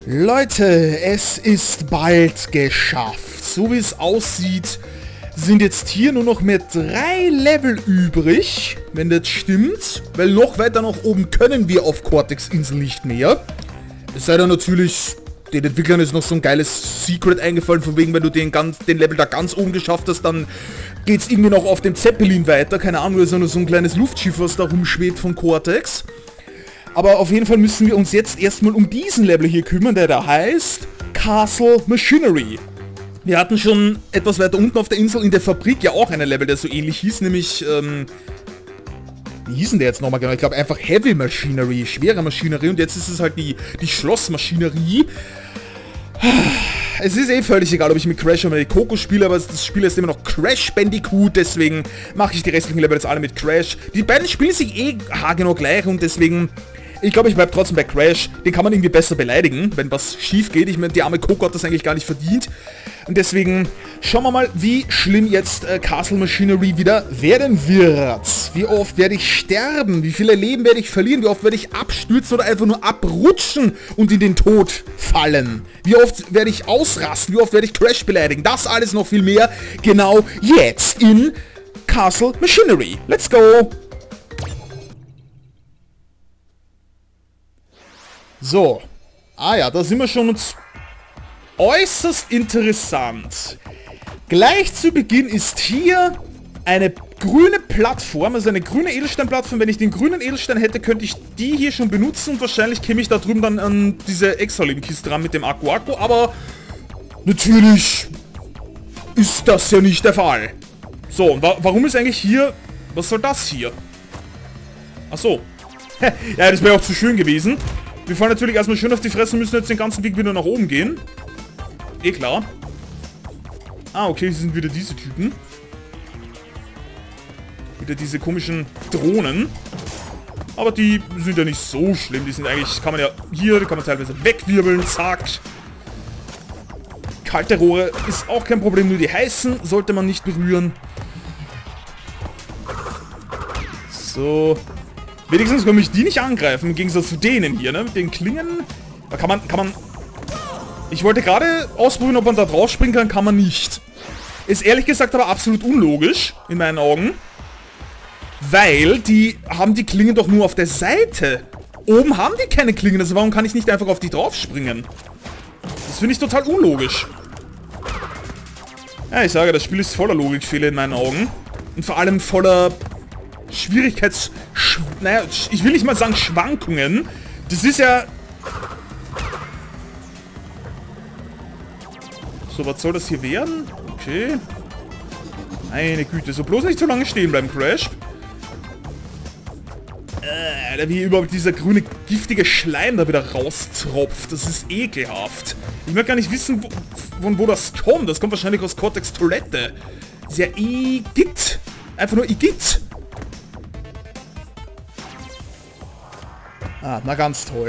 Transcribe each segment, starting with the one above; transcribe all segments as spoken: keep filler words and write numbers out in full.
Leute, es ist bald geschafft. So wie es aussieht, sind jetzt hier nur noch mehr drei Level übrig, wenn das stimmt. Weil noch weiter nach oben können wir auf Cortex-Insel nicht mehr. Es sei denn natürlich, den Entwicklern ist noch so ein geiles Secret eingefallen, von wegen, wenn du den, ganz, den Level da ganz oben geschafft hast, dann geht's irgendwie noch auf dem Zeppelin weiter. Keine Ahnung, das ist nur so ein kleines Luftschiff, was da rumschwebt von Cortex. Aber auf jeden Fall müssen wir uns jetzt erstmal um diesen Level hier kümmern, der da heißt Castle Machinery. Wir hatten schon etwas weiter unten auf der Insel in der Fabrik ja auch einen Level, der so ähnlich hieß, nämlich, ähm, wie hieß denn der jetzt nochmal genau? Ich glaube einfach Heavy Machinery, schwere Maschinerie, und jetzt ist es halt die, die Schlossmaschinerie. Es ist eh völlig egal, ob ich mit Crash oder mit Coco spiele, aber das Spiel ist immer noch Crash Bandicoot, deswegen mache ich die restlichen Level jetzt alle mit Crash. Die beiden spielen sich eh haargenau gleich und deswegen, ich glaube, ich bleibe trotzdem bei Crash. Den kann man irgendwie besser beleidigen, wenn was schief geht. Ich meine, die arme Coco hat das eigentlich gar nicht verdient. Und deswegen schauen wir mal, wie schlimm jetzt äh, Castle Machinery wieder werden wird. Wie oft werde ich sterben? Wie viele Leben werde ich verlieren? Wie oft werde ich abstürzen oder einfach nur abrutschen und in den Tod fallen? Wie oft werde ich ausrasten? Wie oft werde ich Crash beleidigen? Das alles noch viel mehr genau jetzt in Castle Machinery. Let's go! So. Ah ja, da sind wir schon uns äußerst interessant. Gleich zu Beginn ist hier eine grüne Plattform, also eine grüne Edelsteinplattform. Wenn ich den grünen Edelstein hätte, könnte ich die hier schon benutzen und wahrscheinlich käme ich da drüben dann an diese Extra-Leben-Kiste ran mit dem Akku Akku, aber natürlich ist das ja nicht der Fall. So, und wa warum ist eigentlich hier, was soll das hier? Ach so. Ja, das wäre auch zu schön gewesen. Wir fallen natürlich erstmal schön auf die Fresse und müssen jetzt den ganzen Weg wieder nach oben gehen. Eh klar. Ah, okay, das sind wieder diese Typen. Wieder diese komischen Drohnen. Aber die sind ja nicht so schlimm. Die sind eigentlich, kann man ja hier, die kann man teilweise wegwirbeln, zack. Kalte Rohre ist auch kein Problem, nur die heißen sollte man nicht berühren. So. Wenigstens können mich die nicht angreifen, im Gegensatz zu denen hier, ne? Mit den Klingen. Da kann man, kann man... Ich wollte gerade ausprobieren, ob man da drauf springen kann, kann man nicht. Ist ehrlich gesagt aber absolut unlogisch, in meinen Augen. Weil die haben die Klingen doch nur auf der Seite. Oben haben die keine Klingen, also warum kann ich nicht einfach auf die drauf springen? Das finde ich total unlogisch. Ja, ich sage, das Spiel ist voller Logikfehler in meinen Augen. Und vor allem voller Schwierigkeits... Naja, ich will nicht mal sagen Schwankungen. Das ist ja... So, was soll das hier werden? Okay. Meine Güte, so bloß nicht so lange stehen bleiben, Crash. Äh, wie überhaupt dieser grüne, giftige Schleim da wieder raustropft. Das ist ekelhaft. Ich möchte gar nicht wissen, wo, von wo das kommt. Das kommt wahrscheinlich aus Cortex Toilette. Das ist ja Igitt. Einfach nur Igitt. Ah, na ganz toll.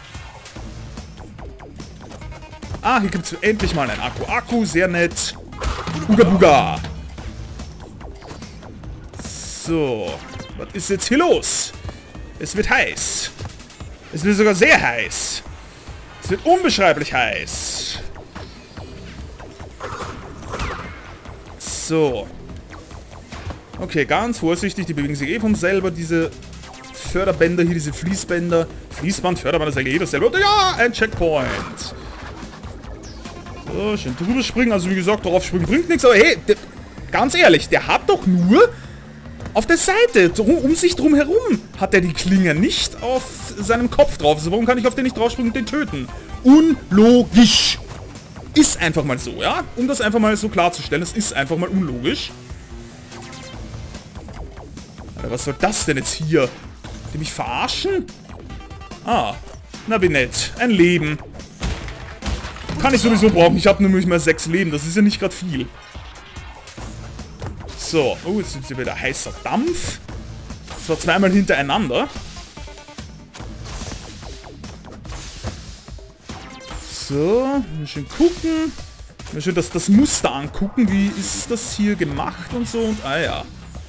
Ah, hier gibt es endlich mal einen Akku. Akku, sehr nett. Uga Buga. So. Was ist jetzt hier los? Es wird heiß. Es wird sogar sehr heiß. Es wird unbeschreiblich heiß. So. Okay, ganz vorsichtig. Die bewegen sich eh von selber, diese Förderbänder hier, diese Fließbänder. Fließband, Förderband ist eigentlich jeder selber. Ja, ein Checkpoint. So, schön drüber springen. Also wie gesagt, darauf springen bringt nichts. Aber hey, der, ganz ehrlich, der hat doch nur auf der Seite, um sich drum herum, hat er die Klinge, nicht auf seinem Kopf drauf. Also warum kann ich auf den nicht draufspringen und den töten? Unlogisch. Ist einfach mal so, ja? Um das einfach mal so klarzustellen, es ist einfach mal unlogisch. Alter, was soll das denn jetzt hier? Die mich verarschen? Ah, na wie nett. Ein Leben. Kann ich sowieso brauchen. Ich habe nämlich mal sechs Leben. Das ist ja nicht gerade viel. So. Oh, jetzt sind sie wieder heißer Dampf. Das war zweimal hintereinander. So. Mal schön gucken. Mal schön das, das Muster angucken. Wie ist das hier gemacht und so. Und ah ja.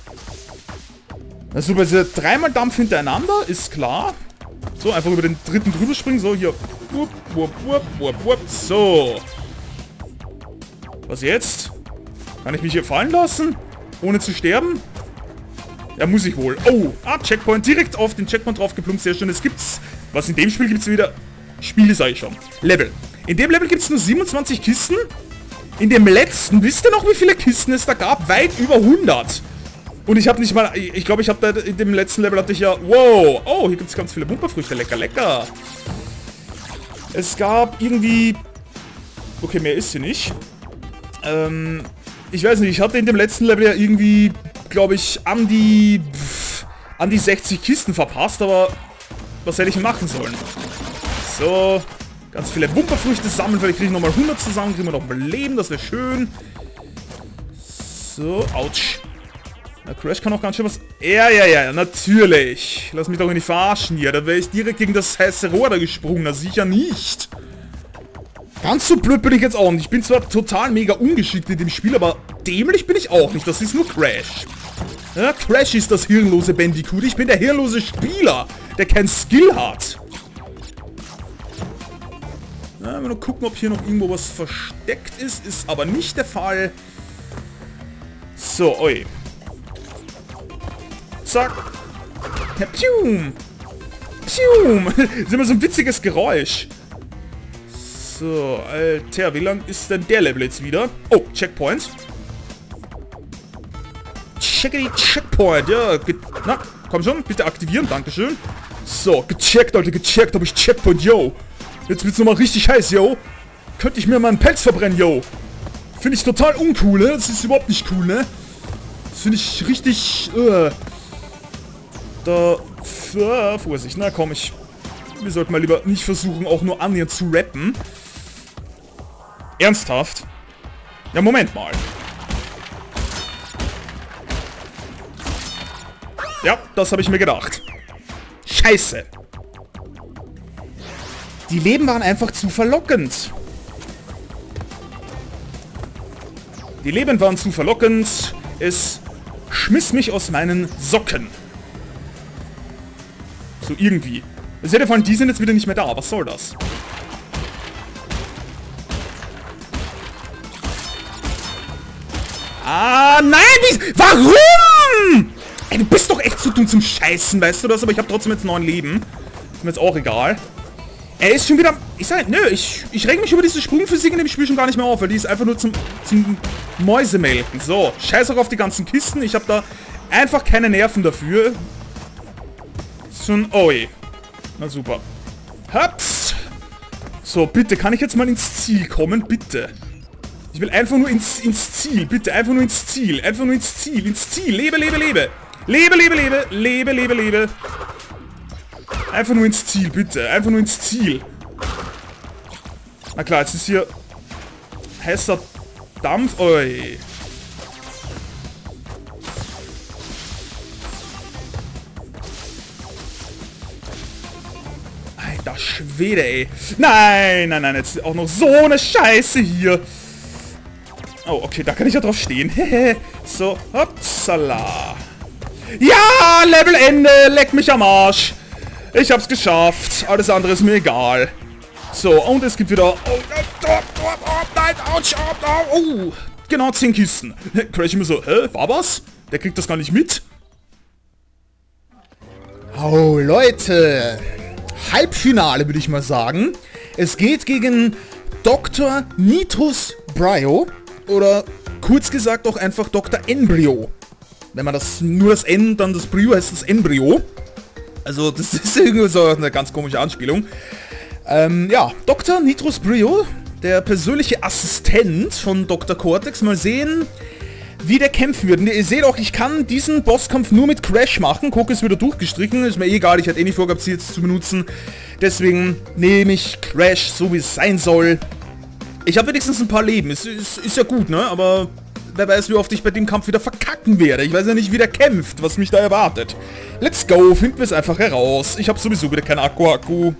Also bei dieser dreimal Dampf hintereinander, ist klar. So, einfach über den dritten drüber springen. So, hier Wupp, wupp, wupp, wupp, wupp. So. Was jetzt? Kann ich mich hier fallen lassen? Ohne zu sterben? Ja, muss ich wohl. Oh, ah, Checkpoint. Direkt auf den Checkpoint draufgeplumpt. Sehr schön. Es gibt's... Was in dem Spiel gibt's wieder... Spiele, sag ich schon. Level. In dem Level gibt's nur siebenundzwanzig Kisten. In dem letzten, wisst ihr noch, wie viele Kisten es da gab? Weit über hundert. Und ich habe nicht mal... Ich glaube, ich habe da in dem letzten Level hatte ich ja... Wow. Oh, hier gibt's ganz viele Bumperfrüchte. Lecker, lecker. Es gab irgendwie... Okay, mehr ist hier nicht. Ähm... Ich weiß nicht, ich hatte in dem letzten Level ja irgendwie... glaube ich, an die... Pff, an die sechzig Kisten verpasst, aber... Was hätte ich denn machen sollen? So... Ganz viele Bumperfrüchte sammeln, vielleicht kriege ich nochmal hundert zusammen, kriegen wir nochmal Leben, das wäre schön. So, ouch. Na, Crash kann auch ganz schön was... Ja, ja, ja, natürlich. Lass mich doch nicht verarschen hier. Da wäre ich direkt gegen das heiße Rohr da gesprungen. Na, sicher nicht. Ganz so blöd bin ich jetzt auch nicht. Ich bin zwar total mega ungeschickt in dem Spiel, aber dämlich bin ich auch nicht. Das ist nur Crash. Ja, Crash ist das hirnlose Bandicoot. Ich bin der hirnlose Spieler, der kein Skill hat. Ja, wir nur gucken, ob hier noch irgendwo was versteckt ist. Ist aber nicht der Fall. So, oi. Zack. Ja, pfium. Pfium. Das ist immer so ein witziges Geräusch. So, Alter, wie lang ist denn der Level jetzt wieder? Oh, Checkpoint. Checkity Checkpoint. Ja, na, komm schon, bitte aktivieren, dankeschön. So, gecheckt, Leute, gecheckt, ob ich Checkpoint, yo. Jetzt wird's nochmal richtig heiß, yo. Könnte ich mir mal einen Pelz verbrennen, yo. Finde ich total uncool, ne? Das ist überhaupt nicht cool, ne? Das finde ich richtig, äh... Da... Äh, Vorsicht, na komm, ich... Wir sollten mal lieber nicht versuchen, auch nur annähernd zu rappen. Ernsthaft? Ja, Moment mal. Ja, das habe ich mir gedacht. Scheiße. Die Leben waren einfach zu verlockend. Die Leben waren zu verlockend. Es schmiss mich aus meinen Socken. So irgendwie. Es hätte von die sind jetzt wieder nicht mehr da. Was soll das? Ah, nein! Wie, warum? Ey, du bist doch echt zu dumm zum Scheißen, weißt du das? Aber ich habe trotzdem jetzt neun Leben. Ist mir jetzt auch egal. Er ist schon wieder... Ich sag, nö, ich, ich reg mich über diese Sprungphysik in dem Spiel schon gar nicht mehr auf, weil die ist einfach nur zum, zum Mäusemelken. So, scheiß auch auf die ganzen Kisten. Ich habe da einfach keine Nerven dafür. So ein... Oi. Na super. Haps. So, bitte, kann ich jetzt mal ins Ziel kommen? Bitte. Ich will einfach nur ins, ins Ziel. Bitte, einfach nur ins Ziel. Einfach nur ins Ziel. Ins Ziel. Lebe, lebe, lebe. Lebe, lebe, lebe. Lebe, lebe, lebe. Einfach nur ins Ziel, bitte. Einfach nur ins Ziel. Na klar, jetzt ist hier heißer Dampf. Oi. Alter Schwede, ey. Nein, nein, nein. Jetzt auch noch so eine Scheiße hier. Oh, okay, da kann ich ja drauf stehen. So, hoppsala. Ja, Levelende. Leck mich am Arsch. Ich hab's geschafft. Alles andere ist mir egal. So, und es gibt wieder... Oh, nein, oh, nein, ouch, oh, oh, genau, zehn Kisten. Crash immer so, hä, war was? Der kriegt das gar nicht mit. Oh, Leute. Halbfinale, würde ich mal sagen. Es geht gegen Doktor Nitrus Brio. Oder kurz gesagt auch einfach Doktor Embryo. Wenn man das, nur das N, dann das Brio heißt das Embryo. Also, das ist irgendwie so eine ganz komische Anspielung. Ähm, ja, Doktor Nitrus Brio, der persönliche Assistent von Doktor Cortex. Mal sehen, wie der kämpfen wird. Und ihr seht auch, ich kann diesen Bosskampf nur mit Crash machen. Coco ist wieder durchgestrichen, ist mir eh egal. Ich hatte eh nicht vorgehabt, sie jetzt zu benutzen. Deswegen nehme ich Crash, so wie es sein soll. Ich habe wenigstens ein paar Leben. Ist, ist, ist ja gut, ne? Aber... Wer weiß, wie oft ich bei dem Kampf wieder verkacken werde. Ich weiß ja nicht, wie der kämpft, was mich da erwartet. Let's go, finden wir es einfach heraus. Ich habe sowieso wieder keinen Akku-Akku.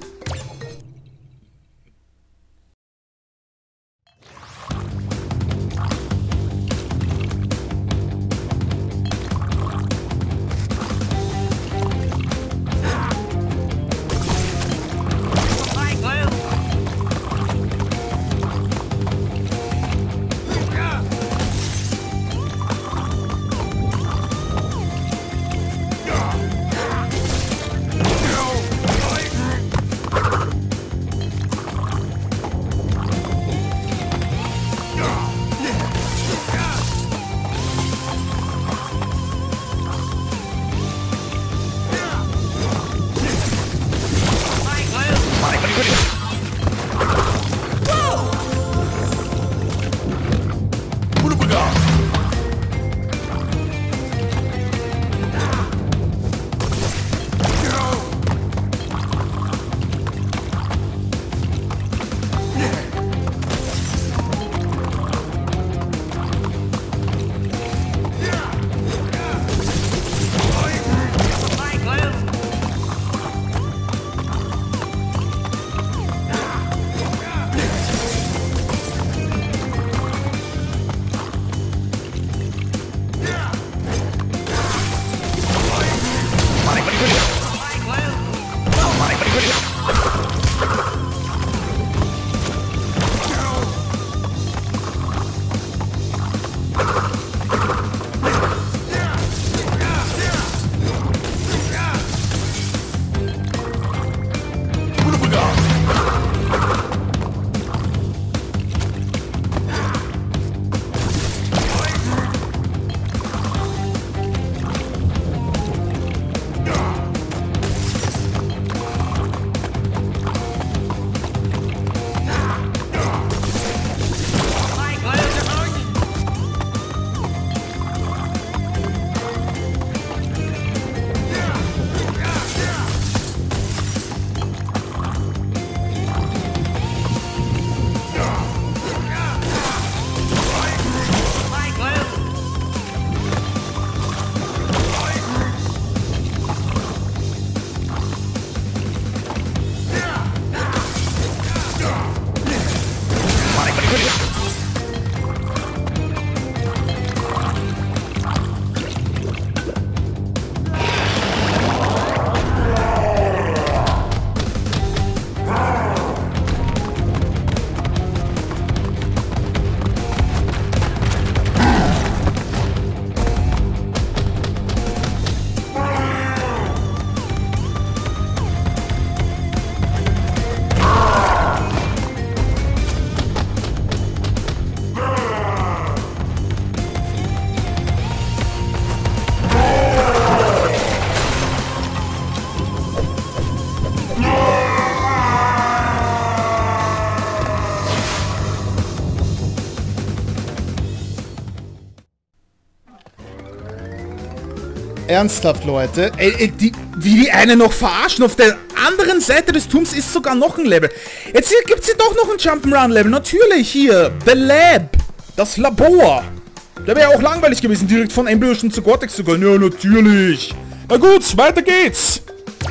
Ernsthaft, Leute. Ey, ey, die, wie die eine noch verarschen. Auf der anderen Seite des Turms ist sogar noch ein Level. Jetzt hier gibt's hier doch noch ein Jump'n'Run-Level. Natürlich, hier. The Lab. Das Labor. Da wäre auch langweilig gewesen, direkt von Evolution zu Cortex zu gehen. Ja, natürlich. Na gut, weiter geht's.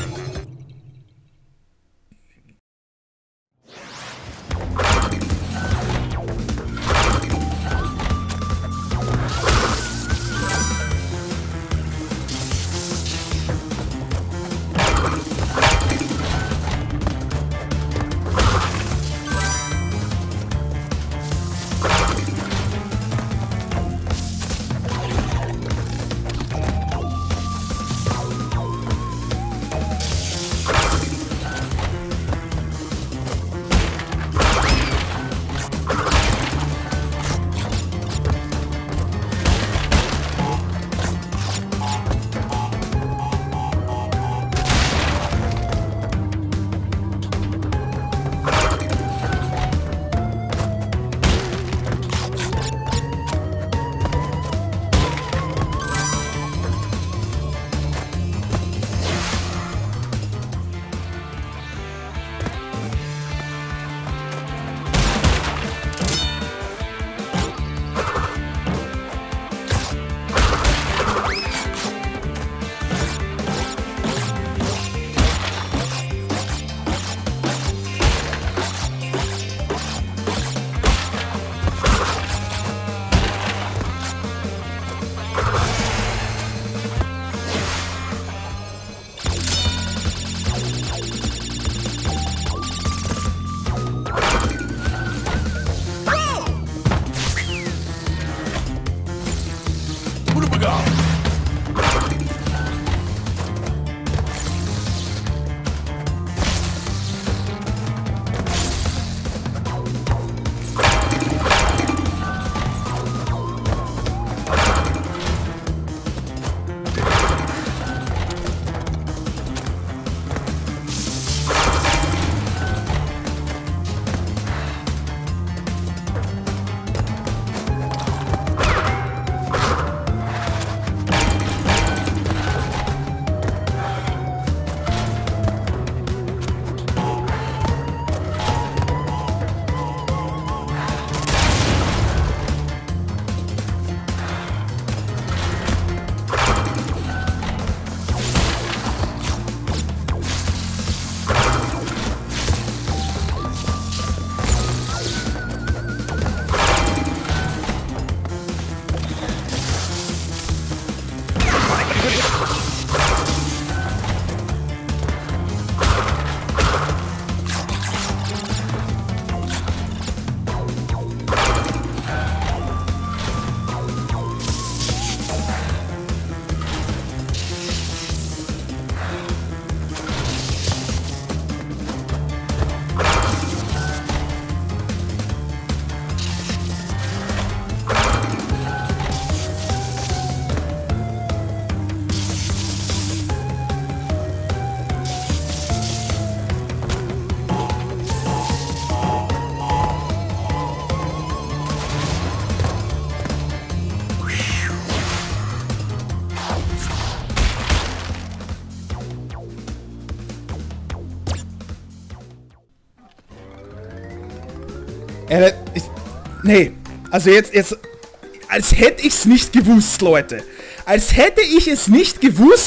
Äh, ich, nee, also jetzt, jetzt, als hätte ich es nicht gewusst, Leute. Als hätte ich es nicht gewusst,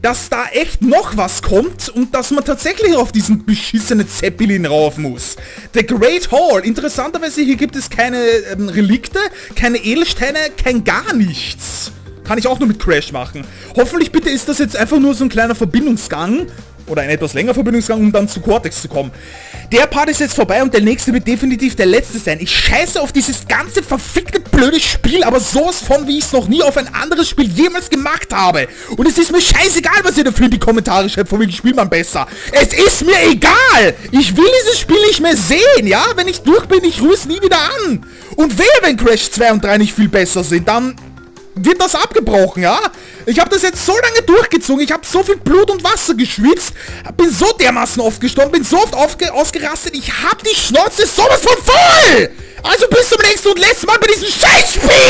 dass da echt noch was kommt und dass man tatsächlich auf diesen beschissenen Zeppelin rauf muss. The Great Hall. Interessanterweise, hier gibt es keine ähm, Relikte, keine Edelsteine, kein gar nichts. Kann ich auch nur mit Crash machen. Hoffentlich bitte ist das jetzt einfach nur so ein kleiner Verbindungsgang. Oder ein etwas länger Verbindungsgang, um dann zu Cortex zu kommen. Der Part ist jetzt vorbei und der nächste wird definitiv der letzte sein. Ich scheiße auf dieses ganze verfickte blöde Spiel, aber sowas von, wie ich es noch nie auf ein anderes Spiel jemals gemacht habe. Und es ist mir scheißegal, was ihr dafür in die Kommentare schreibt, von wegen spielt man besser. Es ist mir egal! Ich will dieses Spiel nicht mehr sehen, ja? Wenn ich durch bin, ich rühre es nie wieder an. Und wehe, wenn Crash zwei und drei nicht viel besser sind, dann wird das abgebrochen, ja? Ich habe das jetzt so lange durchgezogen, ich habe so viel Blut und Wasser geschwitzt, bin so dermaßen oft gestorben, bin so oft ausgerastet, ich hab die Schnauze sowas von voll! Also bis zum nächsten und letzten Mal bei diesem Scheißspiel!